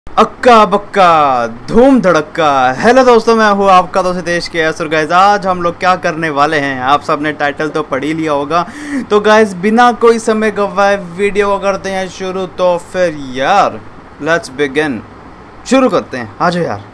अक्का बक्का धूम धड़क्का। हेलो दोस्तों, मैं हूँ आपका दोस्त हितेश के और गाइस आज हम लोग क्या करने वाले हैं, आप सबने टाइटल तो पढ़ ही लिया होगा। तो गाइस बिना कोई समय गवाए वीडियो को करते हैं शुरू। तो फिर यार लेट्स बिगिन, शुरू करते हैं। आ जाओ यार।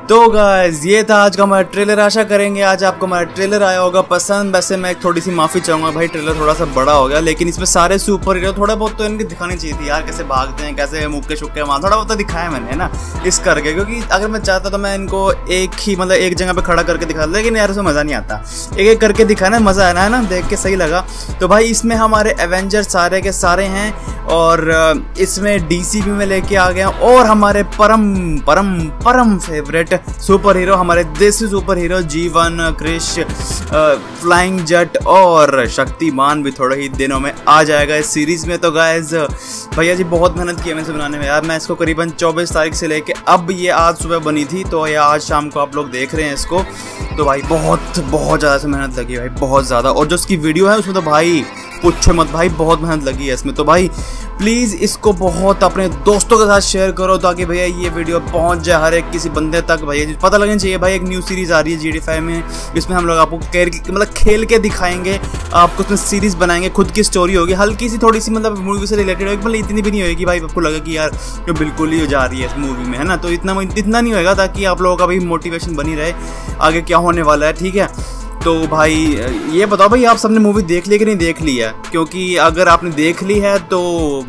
तो गाइस ये था आज का हमारा ट्रेलर। आशा करेंगे आज आपको हमारा ट्रेलर आया होगा पसंद। वैसे मैं थोड़ी सी माफ़ी चाहूँगा भाई, ट्रेलर थोड़ा सा बड़ा हो गया, लेकिन इसमें सारे सुपर हीरो थोड़ा बहुत तो इनकी दिखानी चाहिए थी यार, कैसे भागते हैं, कैसे मुक्के शुक्के मार, थोड़ा बहुत तो दिखाया मैंने, है ना, इस करके। क्योंकि अगर मैं चाहता तो मैं इनको एक ही मतलब एक जगह पर खड़ा करके दिखा, लेकिन यार उसमें मज़ा नहीं आता, एक एक करके दिखाना मज़ा आना है ना, देख के सही लगा। तो भाई इसमें हमारे एवेंजर सारे के सारे हैं और इसमें डीसी भी में लेके आ गए, और हमारे परम परम परम फेवरेट सुपर हीरो, हमारे देसी super hero G1, Krrish, flying jet और शक्तिमान भी थोड़े ही दिनों में आ जाएगा इस सीरीज़ में। तो गाइस भैया जी बहुत मेहनत की है मैंने बनाने में यार। मैं इसको करीबन 24 तारीख से लेके अब ये आज सुबह बनी थी, तो ये आज शाम को आप लोग देख रहे हैं इसको। तो भाई बहुत ज़्यादा से मेहनत लगी भाई, बहुत ज़्यादा। और जो इसकी वीडियो है उसमें तो भाई पूछो मत भाई, बहुत मेहनत लगी है इसमें। तो भाई प्लीज़ इसको बहुत अपने दोस्तों के साथ शेयर करो, ताकि भैया ये वीडियो पहुंच जाए हर एक किसी बंदे तक। भैया पता लगना चाहिए भाई, एक न्यू सीरीज़ आ रही है GD5 में, इसमें हम लोग आपको मतलब खेल के दिखाएंगे, आपको उसमें सीरीज़ बनाएंगे, खुद की स्टोरी होगी, हल्की सी थोड़ी सी मतलब मूवी से रिलेटेड होगी, मतलब इतनी भी नहीं होगी भाई आपको लगे कि यार जो बिल्कुल ही जा रही है इस मूवी में, है ना। तो इतना नहीं होगा, ताकि आप लोगों का भी मोटिवेशन बनी रहे आगे क्या होने वाला है, ठीक है। तो भाई ये बताओ भाई आप सबने मूवी देख ली कि नहीं देख ली है, क्योंकि अगर आपने देख ली है तो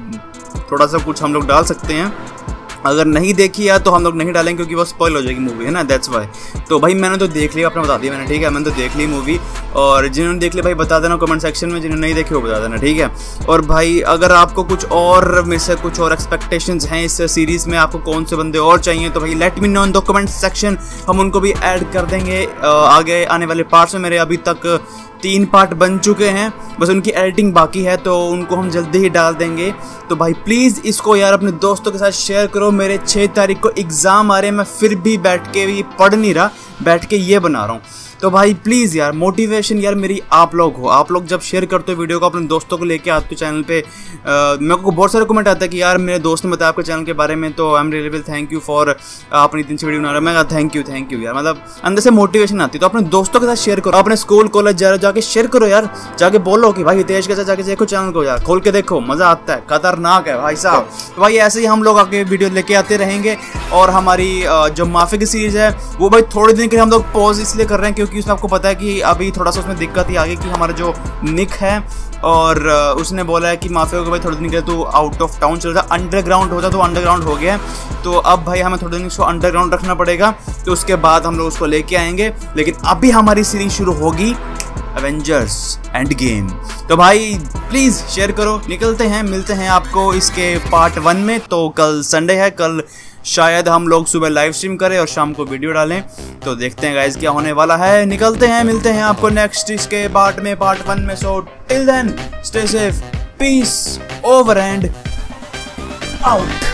थोड़ा सा कुछ हम लोग डाल सकते हैं, अगर नहीं देखी है तो हम लोग नहीं डालेंगे क्योंकि वो स्पॉइल हो जाएगी मूवी, है ना, दैट्स वाई। तो भाई मैंने तो देख लिया, आपने बता दिया मैंने, ठीक है, मैंने तो देख ली मूवी। और जिन्होंने देख लिया भाई बता देना कमेंट सेक्शन में, जिन्होंने नहीं देखी वो बता देना, ठीक है। और भाई अगर आपको कुछ और में से कुछ और एक्सपेक्टेशंस हैं इस सीरीज़ में, आपको कौन से बंदे और चाहिए, तो भाई let me know in the comment section, हम उनको भी ऐड कर देंगे आगे आने वाले पार्ट्स में। मेरे अभी तक 3 पार्ट बन चुके हैं, बस उनकी एडिटिंग बाकी है, तो उनको हम जल्दी ही डाल देंगे। तो भाई प्लीज़ इसको यार अपने दोस्तों के साथ शेयर करो। मेरे 6 तारीख को एग्ज़ाम आ रहे हैं, मैं फिर भी बैठ के भी पढ़ नहीं रहा, बैठ के ये बना रहा हूँ। तो भाई प्लीज़ यार मोटिवेशन यार मेरी आप लोग हो, आप लोग जब शेयर करते हो वीडियो को अपने दोस्तों को लेके आते हो चैनल पे, मेरे को बहुत सारे कमेंट आता है कि यार मेरे दोस्त ने बताया आपके चैनल के बारे में, तो I am really thank you for आपने इतनी सी वीडियो बना रहा है। मैं कहा थैंक यू यार, मतलब अंदर से मोटिवेशन आती है। तो अपने दोस्तों के साथ शेयर करो, अपने स्कूल कॉलेज जाके शेयर करो यार, जाके बोलो कि भाई हितेश के साथ जाके देखो चैनल को, यार खोल के देखो, मज़ा आता है, खतरनाक है भाई साहब। तो भाई ऐसे ही हम लोग आगे वीडियो लेके आते रहेंगे। और हमारी जो माफी की सीरीज़ है वो भाई थोड़े दिन के लिए हम लोग पॉज इसलिए कर रहे हैं क्योंकि उसमें आपको पता है कि अभी थोड़ा सा उसमें दिक्कत ही आ गई कि हमारा जो निक है और उसने बोला है कि माफिया को भाई थोड़े दिन के लिए तो आउट ऑफ टाउन चल रहा, अंडरग्राउंड होता तो अंडरग्राउंड हो गया, तो अब भाई हमें थोड़े दिन उसको अंडरग्राउंड रखना पड़ेगा, तो उसके बाद हम लोग उसको लेके आएंगे। लेकिन अभी हमारी सीरीज शुरू होगी एवेंजर्स एंड गेम। तो भाई प्लीज़ शेयर करो, निकलते हैं, मिलते हैं आपको इसके पार्ट 1 में। तो कल संडे है, कल शायद हम लोग सुबह लाइव स्ट्रीम करें और शाम को वीडियो डालें, तो देखते हैं गाइस क्या होने वाला है। निकलते हैं, मिलते हैं आपको नेक्स्ट इसके पार्ट 1 में। So till then stay safe, peace over and out.